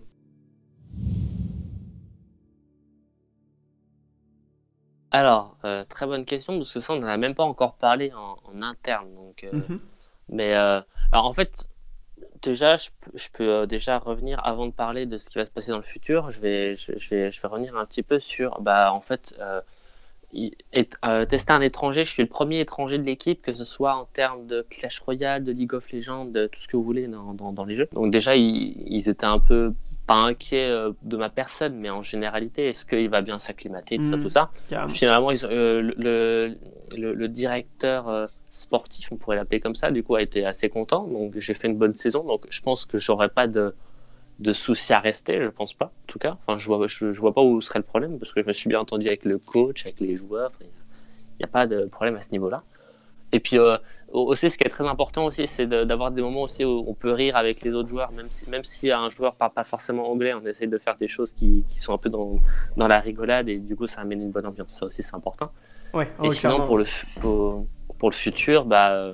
Alors, euh, très bonne question, parce que ça, on n'en a même pas encore parlé en, en interne. Donc, euh,
Mhm.
mais euh, alors en fait, déjà, je, peux- je peux euh, déjà revenir avant de parler de ce qui va se passer dans le futur. Je vais, je, je vais, je vais revenir un petit peu sur, bah, en fait, euh, il- et- euh, tester un étranger. Je suis le premier étranger de l'équipe, que ce soit en termes de Clash Royale, de League of Legends, de tout ce que vous voulez dans, dans, dans les jeux. Donc déjà, ils, ils étaient un peu pas inquiets euh, de ma personne, mais en généralité, est-ce qu'il va bien s'acclimater, tout ça, tout
Mhm.
ça.
Carrément.
Finalement, ils ont- euh, le, le, le directeur euh, sportif, on pourrait l'appeler comme ça, du coup, a été assez content. Donc j'ai fait une bonne saison. Donc je pense que j'aurai pas de de soucis à rester, je pense pas, en tout cas. Enfin, je vois, je, je vois pas où serait le problème, parce que je me suis bien entendu avec le coach, avec les joueurs. Il n'y a pas de problème à ce niveau-là. Et puis euh, aussi, ce qui est très important aussi, c'est de, d'avoir des moments aussi où on peut rire avec les autres joueurs, même si, même si un joueur parle pas forcément anglais, on essaye de faire des choses qui, qui sont un peu dans, dans la rigolade, et du coup, ça amène une bonne ambiance. Ça aussi, c'est important.
Ouais,
Et
oh,
sinon,
clairement.
pour le, pour, pour le futur, bah,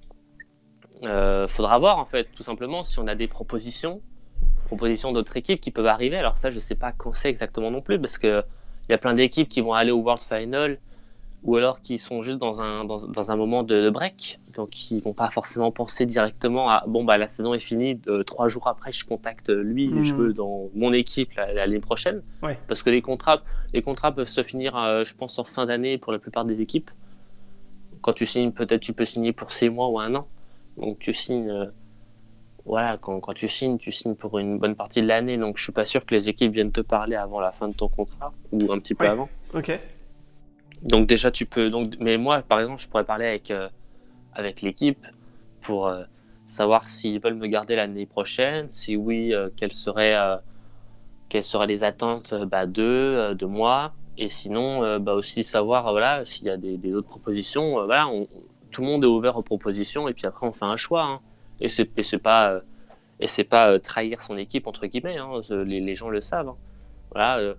euh, faudra voir, en fait, tout simplement, si on a des propositions propositions d'autres équipes qui peuvent arriver. Alors ça, je sais pas quand c'est exactement non plus, parce que il y a plein d'équipes qui vont aller au World Final, ou alors qui sont juste dans un, dans, dans un moment de, de break, donc ils vont pas forcément penser directement à bon bah la saison est finie, de, trois jours après je contacte lui et je veux
Mhm.
dans mon équipe l'année prochaine,
Ouais.
parce que les contrats, les contrats peuvent se finir, euh, je pense en fin d'année pour la plupart des équipes. Quand tu signes, peut-être tu peux signer pour six mois ou un an, donc tu signes. Euh, voilà, quand, quand tu signes, tu signes pour une bonne partie de l'année, donc je suis pas sûr que les équipes viennent te parler avant la fin de ton contrat, ou un petit peu
Ouais.
avant.
Ok.
Donc déjà tu peux, donc, mais moi par exemple je pourrais parler avec, euh, avec l'équipe pour euh, savoir s'ils veulent me garder l'année prochaine, si oui, euh, quelles seraient, euh, quelles seraient les attentes euh, bah, d'eux, euh, de moi, et sinon euh, bah, aussi savoir euh, voilà, s'il y a des, des autres propositions, euh, voilà, on- tout le monde est ouvert aux propositions, et puis après on fait un choix, hein. Et c'est, et c'est pas... euh, et c'est pas euh, trahir son équipe, entre guillemets, hein, les, les gens le savent, hein. Voilà, euh,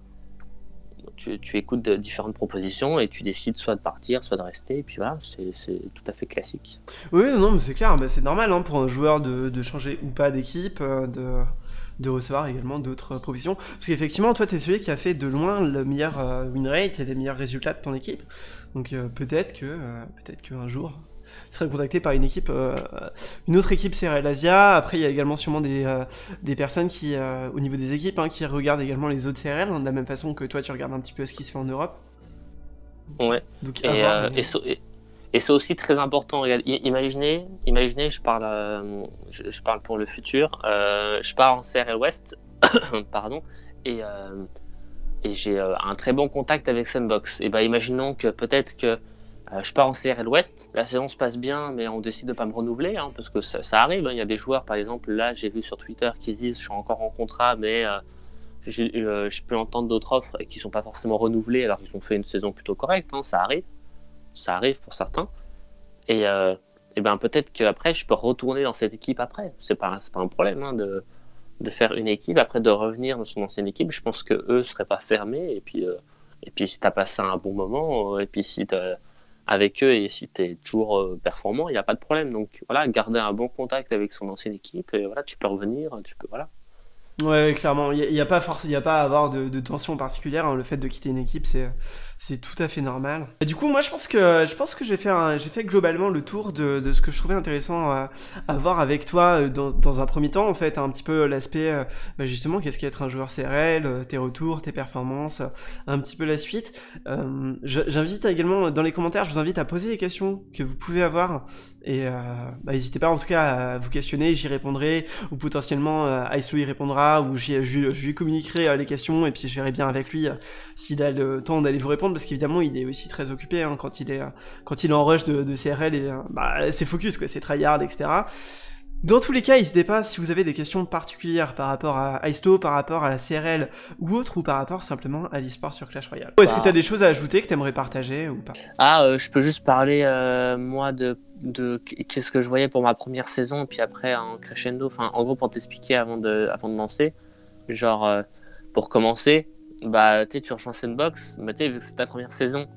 tu, tu écoutes de différentes propositions et tu décides soit de partir, soit de rester, et puis voilà, c'est, c'est tout à fait classique.
Oui, non, non, mais c'est clair, bah, c'est normal hein, pour un joueur de, de changer ou pas d'équipe, euh, de, de recevoir également d'autres euh, propositions. Parce qu'effectivement, toi, t'es celui qui a fait de loin le meilleur euh, win rate et les meilleurs résultats de ton équipe. Donc euh, peut-être que euh, peut-être qu'un jour, tu serais contacté par une équipe, euh, une autre équipe C R L Asia. Après, il y a également sûrement des, euh, des personnes qui, euh, au niveau des équipes, hein, qui regardent également les autres C R L, hein, de la même façon que toi, tu regardes un petit peu ce qui se fait en Europe.
Ouais.
Donc à
Et,
voir,
euh,
mais...
et, so- et- et c'est aussi très important. Regarde, i- imaginez, imaginez, je parle, euh, je, je parle pour le futur. Euh, je pars en C R L West, pardon, et, euh, et j'ai euh, un très bon contact avec Sandbox. Et ben, imaginons que peut-être que euh, je pars en C R L West, la saison se passe bien, mais on décide de pas me renouveler, hein, parce que ça, ça arrive, hein. Il y a des joueurs, par exemple, là, j'ai vu sur Twitter qui se disent je suis encore en contrat, mais euh, j'ai- euh, je peux entendre d'autres offres et qui sont pas forcément renouvelées alors qu'ils ont fait une saison plutôt correcte, hein. Ça arrive, ça arrive pour certains. Et, euh, et ben peut-être qu'après, je peux retourner dans cette équipe après. C'est pas, c'est pas un problème, hein, de, de faire une équipe, après de revenir dans son ancienne équipe. Je pense que eux seraient pas fermés. Et puis, euh, et puis si tu as passé un bon moment, euh, et puis si t'as- avec eux, et si tu es toujours euh, performant, il n'y a pas de problème. Donc voilà, garder un bon contact avec son ancienne équipe, et voilà, tu peux revenir, tu peux, voilà.
Ouais, clairement, il n'y a, y a pas force, y a pas à avoir de, de tension particulière, hein. Le fait de quitter une équipe, c'est c'est tout à fait normal. Et du coup, moi, je pense que je pense que j'ai fait un- j'ai fait globalement le tour de, de ce que je trouvais intéressant à, à voir avec toi euh, dans, dans un premier temps, en fait, un petit peu l'aspect, euh, bah, justement, qu'est-ce qu'être un joueur C R L, euh, tes retours, tes performances, euh, un petit peu la suite. Euh, je- j'invite également dans les commentaires, je vous invite à poser les questions que vous pouvez avoir et euh, bah, n'hésitez pas en tout cas à vous questionner, j'y répondrai ou potentiellement euh, Ice y répondra ou j'y- je, je lui communiquerai euh, les questions et puis je verrai bien avec lui euh, s'il a le temps d'aller vous répondre parce qu'évidemment il est aussi très occupé hein, quand il est euh, quand il est en rush de, de C R L et euh, bah, c'est focus quoi, c'est tryhard etc. Dans tous les cas, n'hésitez pas si vous avez des questions particulières par rapport à Iceto, par rapport à la C R L ou autre, ou par rapport simplement à l'e-sport sur Clash Royale. Est-ce que tu as
Bah,
des choses à ajouter que tu aimerais partager ou pas?
ah, euh, je peux juste parler, euh, moi, de, de qu'est-ce que je voyais pour ma première saison, puis après en crescendo. Enfin, en gros, pour t'expliquer avant de, avant de lancer, genre, euh, pour commencer, bah, tu sais, tu rejoins Sandbox, bah, tu sais, vu que c'est ta première saison,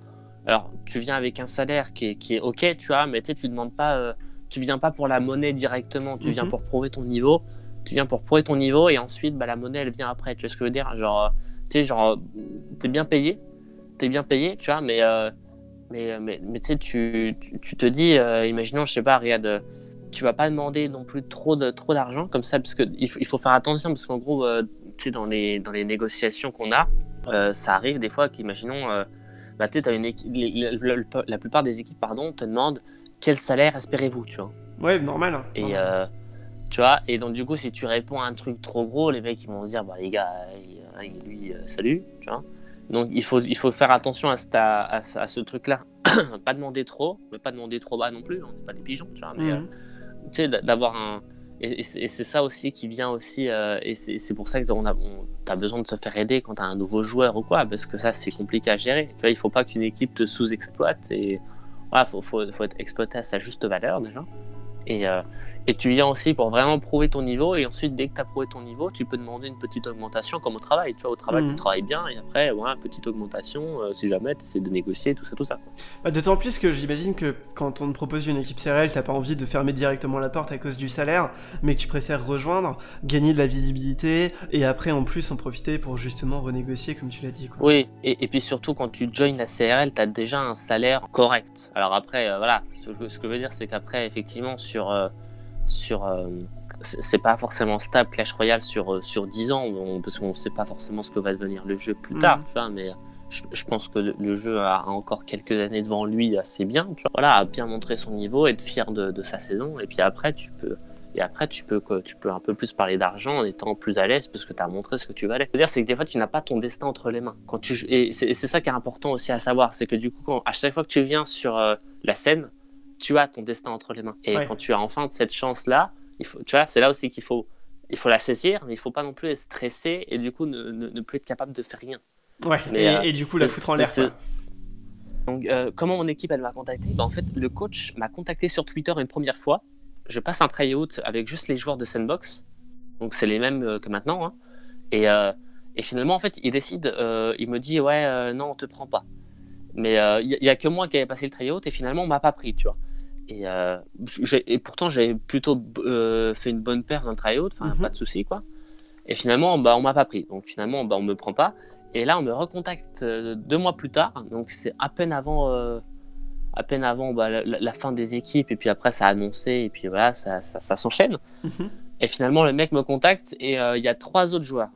Alors, tu viens avec un salaire qui est, qui est ok, tu vois, mais tu sais, tu demandes pas, euh, tu viens pas pour la monnaie directement, tu viens
Mhm.
pour prouver ton niveau, tu viens pour prouver ton niveau et ensuite, bah, la monnaie, elle vient après, tu vois ce que je veux dire? Genre, euh, tu sais, genre, euh, t'es bien payé, t'es bien payé, tu vois, mais, euh, mais, mais, mais tu sais, tu, tu, tu te dis, euh, imaginons, je sais pas, regarde, euh, tu vas pas demander non plus trop de, trop d'argent comme ça, parce qu'il faut, il faut faire attention, parce qu'en gros, euh, tu sais, dans les, dans les négociations qu'on a, euh, ça arrive des fois qu'imaginons, euh, bah, tu sais, t'as une équipe, la, la- la- la plupart des équipes, pardon, te demandent quel salaire espérez-vous, tu vois.
Ouais, normal. Hein,
Et,
normal.
euh, tu vois, et donc du coup, si tu réponds à un truc trop gros, les mecs ils vont se dire, bah les gars, euh, il- lui, euh, salut, tu vois. Donc il faut, il faut faire attention à, cette- à, à ce- à ce truc-là. Pas demander trop, mais pas demander trop bas non plus, on n'est pas des pigeons, tu vois, mais euh,
Mhm.
tu sais, d'a- d'avoir un. Et, et c'est et c'est ça aussi qui vient aussi, euh, et c'est c'est pour ça que on a, on, t'as besoin de se faire aider quand t'as un nouveau joueur ou quoi, parce que ça c'est compliqué à gérer. Tu vois, il faut pas qu'une équipe te sous-exploite, et voilà, faut, faut, faut être exploité à sa juste valeur déjà. Et, euh, et tu viens aussi pour vraiment prouver ton niveau. Et ensuite, dès que tu as prouvé ton niveau, tu peux demander une petite augmentation comme au travail. Tu vois, au travail, tu
Mhm.
travailles bien. Et après, voilà, petite augmentation, euh, si jamais, tu essaies de négocier, tout ça, tout ça.
Bah, d'autant plus que j'imagine que quand on te propose une équipe C R L, t'as pas envie de fermer directement la porte à cause du salaire, mais que tu préfères rejoindre, gagner de la visibilité, et après en plus en profiter pour justement renégocier comme tu l'as dit. Quoi.
Oui, et, et puis surtout, quand tu joins la C R L, tu as déjà un salaire correct. Alors après, euh, voilà, ce, que- ce que je veux dire, c'est qu'après, effectivement, sur. euh, sur euh, c'est c'est pas forcément stable Clash Royale sur, euh, sur dix ans, on- parce qu'on sait pas forcément ce que va devenir le jeu plus tard,
Mhm.
tu vois, mais je, je pense que le, le jeu a encore quelques années devant lui assez bien, tu vois, voilà, à bien montrer son niveau, être fier de, de sa saison, et puis après tu peux et après tu peux quoi, tu peux un peu plus parler d'argent en étant plus à l'aise parce que tu as montré ce que tu valais. Ce que je veux dire, c'est que des fois tu n'as pas ton destin entre les mains. Quand tu et c'est, et c'est ça qui est important aussi à savoir, c'est que du coup quand, à chaque fois que tu viens sur euh, la scène, tu as ton destin entre les mains. Et
Ouais.
quand tu as enfin cette chance-là, il faut, tu vois, c'est là aussi qu'il faut, il faut la saisir, mais il faut pas non plus être stressé et du coup ne, ne, ne plus être capable de faire rien.
Ouais,
Mais
et,
euh,
et du coup la
c'est-
foutre en
c'est-
l'air
c'est-
quoi.
donc, euh, comment mon équipe elle m'a contacté? Bah, en fait, le coach m'a contacté sur Twitter une première fois. Je passe un try-out avec juste les joueurs de Sandbox, donc c'est les mêmes euh, que maintenant. Hein. Et, euh, et finalement, en fait, il décide, euh, il me dit ouais, euh, non, on te prend pas. Mais il euh, y, y a que moi qui avais passé le try-out et finalement on m'a pas pris, tu vois. Et, euh, j'ai- et pourtant j'avais plutôt euh, fait une bonne paire dans le try-out, enfin
Mhm.
pas de souci quoi. Et finalement bah on m'a pas pris, donc finalement bah on me prend pas. Et là on me recontacte euh, deux mois plus tard, donc c'est à peine avant, euh, à peine avant bah, la, la fin des équipes et puis après ça a annoncé et puis voilà ça, ça, ça s'enchaîne.
Mhm.
Et finalement le mec me contacte et il euh, y a trois autres joueurs.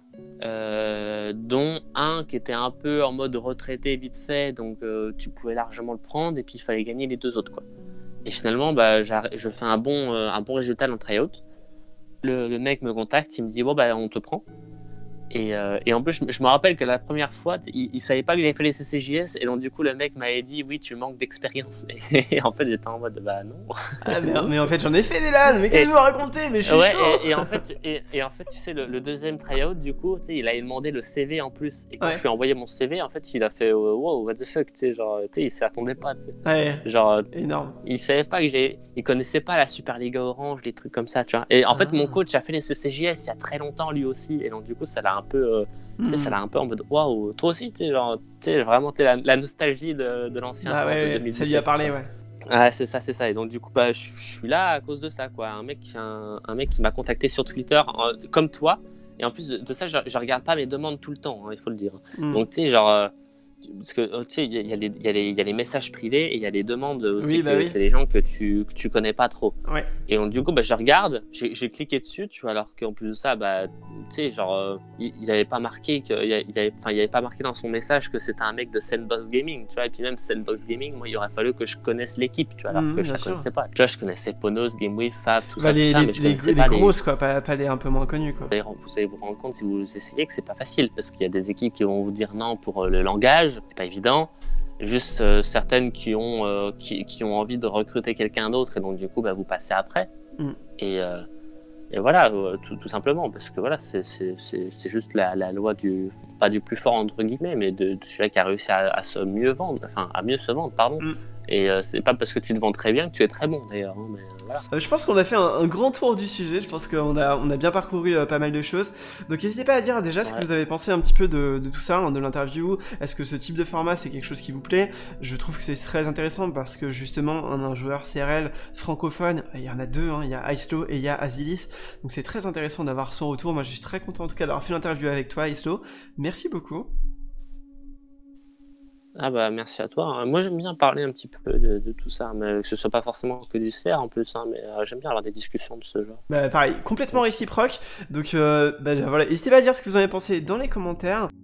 Euh, dont un qui était un peu en mode retraité vite fait, donc euh, tu pouvais largement le prendre et puis il fallait gagner les deux autres quoi. Et finalement bah, je fais un bon, euh, un bon résultat dans le tryout. Le, le mec me contacte, il me dit bon bah on te prend. Et, euh, et en plus, je, je me rappelle que la première fois, il, il savait pas que j'avais fait les C C J S, et donc du coup, le mec m'avait dit oui, tu manques d'expérience. Et, et en fait, j'étais en mode bah non.
Ah mais, mais en fait j'en ai fait des LAN, mais qu'est-ce que vous me racontez? Mais je suis
Ouais,
chaud.
et, et en fait, et, et en fait, tu sais, le, le deuxième tryout, du coup, tu sais, il avait demandé le C V en plus. Et quand
Ouais.
je lui ai envoyé mon C V, en fait, il a fait oh, wow, what the fuck, tu sais, genre, tu sais, il s'y attendait pas, tu sais.
Ouais,
Genre,
énorme.
il savait pas que j'ai, il connaissait pas la Superliga Orange, les trucs comme ça, tu vois. Et en
Ah.
fait, mon coach a fait les C C J S il y a très longtemps lui aussi, et donc du coup, ça l'a un peu, euh, tu sais, ça
Mhm.
l'a un peu en mode waouh, toi aussi, tu sais, genre, tu sais, vraiment, t'es la, la nostalgie de, de l'ancien
Ah
temps de
ouais,
deux mille dix-sept.
ça lui a parlé,
tu vois.
ouais.
Ouais, c'est ça, c'est ça. Et donc, du coup, bah, je, je suis là à cause de ça, quoi. Un mec, un, un mec qui m'a contacté sur Twitter, euh, comme toi. Et en plus de, de ça, je, je regarde pas mes demandes tout le temps, hein, il faut le dire.
Mhm.
Donc, tu sais, genre, euh, parce que, tu sais, il y, a les- il y, a les- il y a les messages privés et il y a les demandes aussi,
Oui, bah
que
oui.
c'est des gens que tu, que tu connais pas trop.
Ouais.
Et donc, du coup, bah, je regarde, j'ai j'ai cliqué dessus, tu vois, alors qu'en plus de ça, bah, tu sais, genre, euh, il il avait pas marqué que, il, y a- il avait, enfin, il avait pas marqué dans son message que c'était un mec de Sandbox Gaming, tu vois, et puis même Sandbox Gaming, moi, il aurait fallu que je connaisse l'équipe, tu vois, alors
Mhm,
que je
bien
la
sûr.
connaissais pas. Tu vois, je connaissais Ponos, Gamewave, Fav, tout
Bah,
ça,
les,
tout ça,
les,
mais je
les,
connaissais
les
pas
grosses quoi, pas, pas les un peu moins connues quoi.
les... Vous allez vous rendre compte si vous essayez que c'est pas facile, parce qu'il y a des équipes qui vont vous dire non pour euh, le langage, c'est pas évident. Juste euh, certaines qui ont, euh, qui, qui ont envie de recruter quelqu'un d'autre et donc du coup bah, vous passez après.
Mm.
Et, euh, et voilà, euh, tout, tout simplement, parce que voilà, c'est, c'est, c'est, c'est juste la, la loi du, pas du plus fort entre guillemets, mais de, de celui-là qui a réussi à, à se mieux vendre, enfin à mieux se vendre, pardon.
Mm.
Et euh, c'est pas parce que tu te vends très bien que tu es très bon d'ailleurs. Hein, mais euh, voilà.
Euh, je pense qu'on a fait un, un grand tour du sujet, je pense qu'on a, on a bien parcouru euh, pas mal de choses. Donc n'hésitez pas à dire déjà ce
Ouais.
que vous avez pensé un petit peu de, de tout ça, hein, de l'interview. Est-ce que ce type de format c'est quelque chose qui vous plaît? Je trouve que c'est très intéressant parce que justement un, un joueur C R L francophone, il y en a deux, hein, il y a Aislo et il y a Azilis. Donc c'est très intéressant d'avoir son retour. Moi je suis très content en tout cas d'avoir fait l'interview avec toi Aislo. Merci beaucoup.
Ah bah merci à toi. Hein. Moi j'aime bien parler un petit peu de, de tout ça, mais que ce soit pas forcément que du C R en plus, hein, mais euh, j'aime bien avoir des discussions de ce genre.
Bah pareil, complètement réciproque. Donc euh, bah, voilà, n'hésitez pas à dire ce que vous en avez pensé dans les commentaires.